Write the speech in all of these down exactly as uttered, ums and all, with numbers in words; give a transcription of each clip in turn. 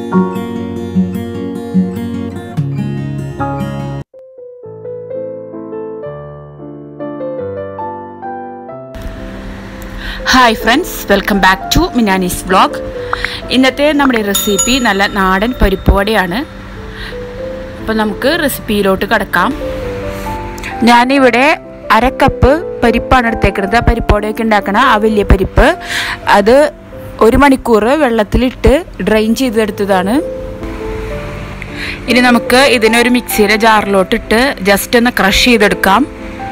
Hi friends, welcome back to Minnani's vlog. ഇന്നത്തെ നമ്മുടെ recipe നല്ല നാടൻ പരിപ്പ് വടയാണ്. അപ്പോൾ നമുക്ക് റെസിപ്പിയിലോട്ട് കടക്കാം. ഞാൻ ഇവിടെ അര കപ്പ് പരിപ്പാണ് എടുത്തേക്കുന്നത്. പരിപ്പ് വടയൊക്കെ ഉണ്ടാക്കണ ആ വലിയ പരിപ്പ് അത് ഒരു മണിക്കൂർ വെള്ളത്തിലിട്ട് ഡ്രെയിൻ ചെയ്തെടുത്തതാണ്. ഇനി നമുക്ക് ഇതിനൊരു മിക്സിയുടെ ജാറിലോട്ട് ഇട്ട് ജസ്റ്റ് ഒന്ന് ക്രഷ് ചെയ്തെടുക്കാം.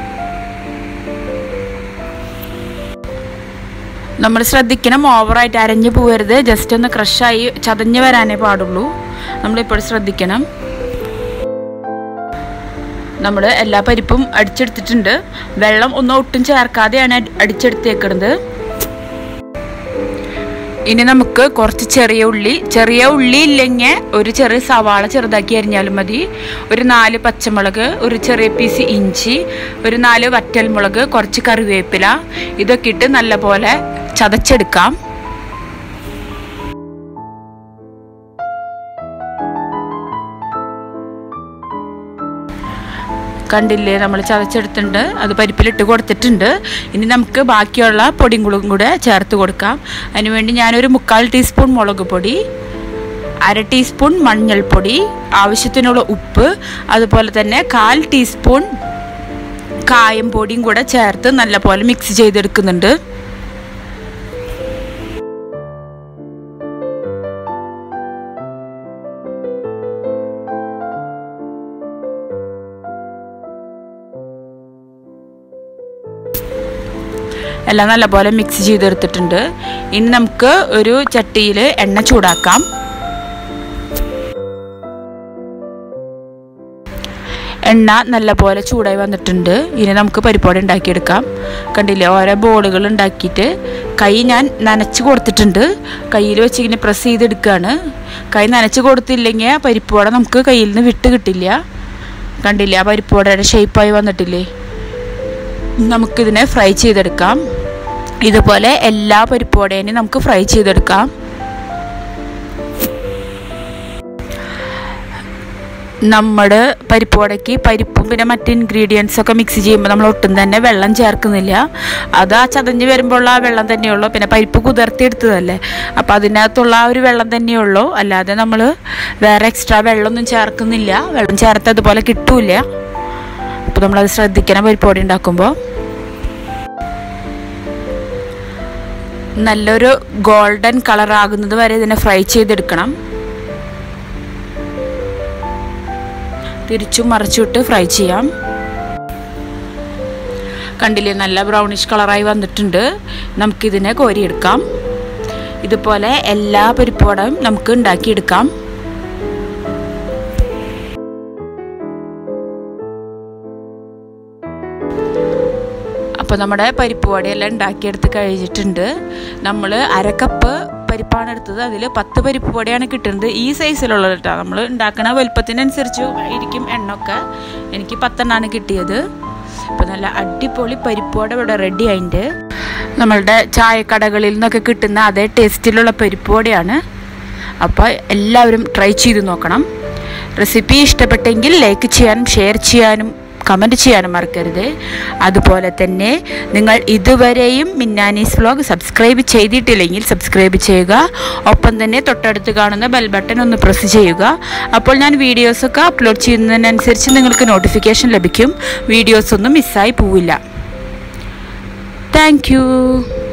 നമ്മൾ ശ്രദ്ധിക്കണം, ഓവറായിട്ട് അരഞ്ഞു പോകരുത്. ജസ്റ്റ് ഒന്ന് ക്രഷായി ചതഞ്ഞ് വരാനേ പാടുള്ളൂ. നമ്മളിപ്പോൾ ശ്രദ്ധിക്കണം. നമ്മൾ എല്ലാ പരിപ്പും അടിച്ചെടുത്തിട്ടുണ്ട്. വെള്ളം ഒന്നും ഒട്ടും ചേർക്കാതെയാണ് അടിച്ചെടുത്തേക്കുന്നത്. ഇനി നമുക്ക് കുറച്ച് ചെറിയ ഉള്ളി ചെറിയ ഉള്ളി ഇല്ലെങ്കിൽ ഒരു ചെറിയ സവാള ചെറുതാക്കി അരിഞ്ഞാലും മതി. ഒരു നാല് പച്ചമുളക്, ഒരു ചെറിയ പീസ് ഇഞ്ചി, ഒരു നാല് വറ്റൽമുളക്, കുറച്ച് കറിവേപ്പില, ഇതൊക്കെ ഇട്ട് നല്ലപോലെ ചതച്ചെടുക്കാം. കണ്ടില്ലേ, നമ്മൾ ചതച്ചെടുത്തിട്ടുണ്ട്. അത് പരിപ്പിലിട്ട് കൊടുത്തിട്ടുണ്ട്. ഇനി നമുക്ക് ബാക്കിയുള്ള പൊടികളും കൂടെ ചേർത്ത് കൊടുക്കാം. അതിനുവേണ്ടി ഞാനൊരു മുക്കാൽ ടീസ്പൂൺ മുളക് പൊടി, അര ടീസ്പൂൺ മഞ്ഞൾപ്പൊടി, ആവശ്യത്തിനുള്ള ഉപ്പ്, അതുപോലെ തന്നെ കാൽ ടീസ്പൂൺ കായം പൊടിയും കൂടെ ചേർത്ത് നല്ലപോലെ മിക്സ് ചെയ്തെടുക്കുന്നുണ്ട്. എല്ലാം നല്ലപോലെ മിക്സ് ചെയ്തെടുത്തിട്ടുണ്ട്. ഇനി നമുക്ക് ഒരു ചട്ടിയിൽ എണ്ണ ചൂടാക്കാം. എണ്ണ നല്ലപോലെ ചൂടായി വന്നിട്ടുണ്ട്. ഇനി നമുക്ക് പരിപ്പ് വട ഉണ്ടാക്കിയെടുക്കാം. കണ്ടില്ലേ, ഓരോ ബോളുകൾ ഉണ്ടാക്കിയിട്ട് കൈ ഞാൻ നനച്ച് കൊടുത്തിട്ടുണ്ട്. കയ്യിൽ വെച്ച് ഇങ്ങനെ പ്രസ് ചെയ്തെടുക്കുകയാണ്. കൈ നനച്ച് കൊടുത്തില്ലെങ്കിൽ പരിപ്പ് വട നമുക്ക് കയ്യിൽ നിന്ന് വിട്ട് കിട്ടില്ല. കണ്ടില്ലേ, ആ പരിപ്പ് വടയുടെ ഷേപ്പായി വന്നിട്ടില്ലേ. നമുക്കിതിനെ ഫ്രൈ ചെയ്തെടുക്കാം. ഇതുപോലെ എല്ലാ പരിപ്പ് വടയും നമുക്ക് ഫ്രൈ ചെയ്തെടുക്കാം. നമ്മുടെ പരിപ്പ് വടയ്ക്ക് പരിപ്പും പിന്നെ മറ്റ് ഇൻഗ്രീഡിയൻസ് ഒക്കെ മിക്സ് ചെയ്യുമ്പോൾ നമ്മൾ ഒട്ടും തന്നെ വെള്ളം ചേർക്കുന്നില്ല. അത് ആ ചതഞ്ഞ് വരുമ്പോഴുള്ള ആ വെള്ളം തന്നെയുള്ളൂ. പിന്നെ പരിപ്പ് കുതിർത്തിയെടുത്തതല്ലേ, അപ്പോൾ അതിനകത്തുള്ള ആ ഒരു വെള്ളം തന്നെയുള്ളൂ. അല്ലാതെ നമ്മൾ വേറെ എക്സ്ട്രാ വെള്ളമൊന്നും ചേർക്കുന്നില്ല. വെള്ളം ചേർത്ത് അതുപോലെ കിട്ടൂല. അപ്പോൾ നമ്മളത് ശ്രദ്ധിക്കണം പരിപ്പ് വട ഉണ്ടാക്കുമ്പോൾ. നല്ലൊരു ഗോൾഡൻ കളർ ആകുന്നത് വരെ ഇതിനെ ഫ്രൈ ചെയ്തെടുക്കണം. തിരിച്ചും മറിച്ചിട്ട് ഫ്രൈ ചെയ്യാം. കണ്ടില്ലേ, നല്ല ബ്രൗണിഷ് കളറായി വന്നിട്ടുണ്ട്. നമുക്കിതിനെ കോരിയെടുക്കാം. ഇതുപോലെ എല്ലാ പരിപ്പ് വടയും നമുക്ക് ഉണ്ടാക്കിയെടുക്കാം. അപ്പോൾ നമ്മുടെ പരിപ്പ് വടയെല്ലാം ഉണ്ടാക്കിയെടുത്ത് കഴിഞ്ഞിട്ടുണ്ട്. നമ്മൾ അരക്കപ്പ് പരിപ്പാണ് എടുത്തത്. അതിൽ പത്ത് പരിപ്പ് വടയാണ് കിട്ടുന്നത്. ഈ സൈസിലുള്ളത് കേട്ടോ. നമ്മൾ ഉണ്ടാക്കുന്ന വലുപ്പത്തിനനുസരിച്ച് ഇരിക്കും എണ്ണൊക്കെ. എനിക്ക് പത്തെണ്ണമാണ് കിട്ടിയത്. അപ്പോൾ നല്ല അടിപൊളി പരിപ്പ് വട ഇവിടെ റെഡി ആയിട്ടുണ്ട്. നമ്മളുടെ ചായക്കടകളിൽ നിന്നൊക്കെ കിട്ടുന്ന അതേ ടേസ്റ്റിലുള്ള പരിപ്പ് വടയാണ്. അപ്പോൾ എല്ലാവരും ട്രൈ ചെയ്ത് നോക്കണം. റെസിപ്പി ഇഷ്ടപ്പെട്ടെങ്കിൽ ലൈക്ക് ചെയ്യാനും ഷെയർ ചെയ്യാനും കമൻറ്റ് ചെയ്യാനും മറക്കരുത്. അതുപോലെ തന്നെ നിങ്ങൾ ഇതുവരെയും മിന്നാനീസ് വ്ലോഗ് സബ്സ്ക്രൈബ് ചെയ്തിട്ടില്ലെങ്കിൽ സബ്സ്ക്രൈബ് ചെയ്യുക. ഒപ്പം തന്നെ തൊട്ടടുത്ത് കാണുന്ന ബെൽ ബട്ടൺ ഒന്ന് പ്രസ് ചെയ്യുക. അപ്പോൾ ഞാൻ വീഡിയോസൊക്കെ അപ്ലോഡ് ചെയ്യുന്നതിനനുസരിച്ച് നിങ്ങൾക്ക് നോട്ടിഫിക്കേഷൻ ലഭിക്കും. വീഡിയോസൊന്നും മിസ്സായി പോവില്ല. Thank U.